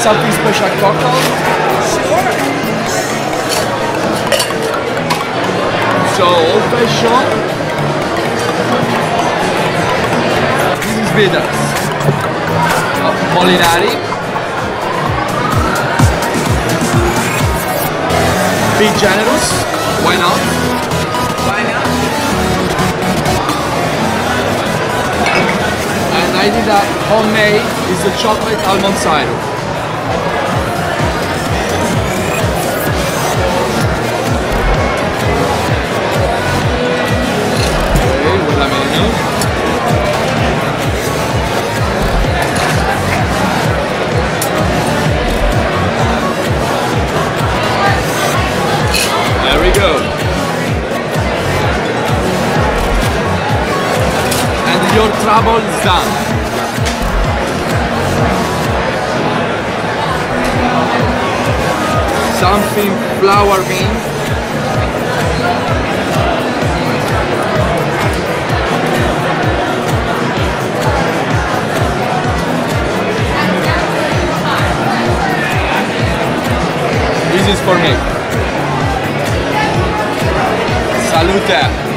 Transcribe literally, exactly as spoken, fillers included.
something special cocktail? Sure. So old fashioned. This is bitters. Uh, Molinari. Be generous. Why not? Why not? And I did a homemade. Is the chocolate almond syrup. There we go. And your trouble is done. Something flour bean. This is for me. Salute!